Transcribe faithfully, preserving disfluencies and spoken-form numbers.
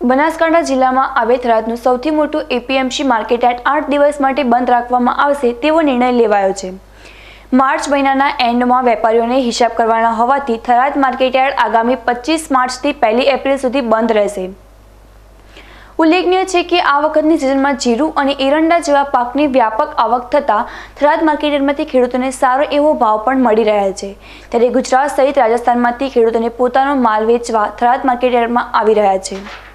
બનાસકાંઠા જિલ્લામાં આવેલ થરાદનું સૌથી મોટું એપીએમસી માર્કેટયાર્ડ આઠ દિવસ માટે બંધ રાખવામાં આવશે તેવો નિર્ણય લેવાયો છે। માર્ચ મહિનાના એન્ડમાં વેપારીઓને હિસાબ કરવાના હોવાથી થરાદ માર્કેટયાર્ડ આગામી પચીસ માર્ચથી પહેલી એપ્રિલ સુધી બંધ રહેશે। ઉલ્લેખનીય છે કે આ વખતની સિઝનમાં જીરું અને એરંડા જેવા પાકની વ્યાપક આવક થતાં થરાદ માર્કેટયાર્ડમાંથી ખેડૂતોને સારો એવો ભાવ પણ મળી રહ્યા છે। ત્યારે ગુજરાત સહિત રાજસ્થાનમાંથી ખેડૂતોને પોતાનો માલ વેચવા થરાદ માર્કેટયાર્ડમાં આવી રહ્યા છે।